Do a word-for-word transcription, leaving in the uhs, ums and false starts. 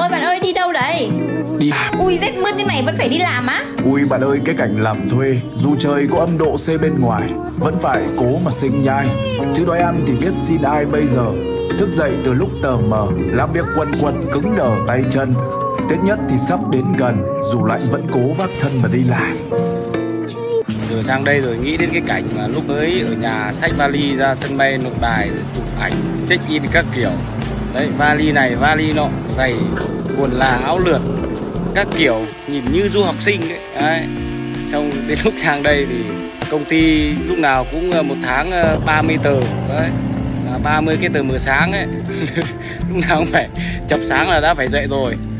Ôi bạn ơi, đi đâu đấy? Đi. Ui, rét mướt như này vẫn phải đi làm á? Ui bạn ơi, cái cảnh làm thuê, dù trời có âm độ C bên ngoài, vẫn phải cố mà sinh nhai. Chứ đói ăn thì biết xin ai bây giờ. Thức dậy từ lúc tờ mờ, làm việc quần quật cứng đờ tay chân. Tết nhất thì sắp đến gần, dù lạnh vẫn cố vác thân mà đi làm. Rồi sang đây rồi nghĩ đến cái cảnh mà lúc mới ở nhà xách vali ra sân bay Nội Bài chụp ảnh check in các kiểu. Đấy, vali này vali nọ, giày quần là áo lượt các kiểu, nhìn như du học sinh ấy. Đấy. Xong đến lúc sang đây thì công ty lúc nào cũng một tháng ba mươi tờ. Đấy, là ba mươi cái tờ mờ sáng ấy. Lúc nào cũng phải chập sáng là đã phải dậy rồi.